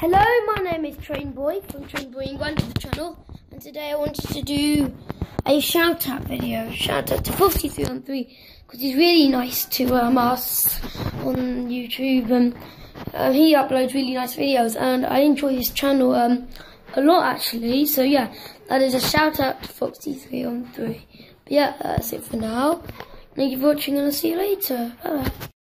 Hello, my name is Trainboy from Trainboy One to the channel, and today I wanted to do a shout out video. Shout out to Foxy 313 because he's really nice to us on YouTube, and he uploads really nice videos, and I enjoy his channel a lot actually. So yeah, that is a shout out to Foxy 313. But yeah, that's it for now. Thank you for watching, and I'll see you later. Bye bye.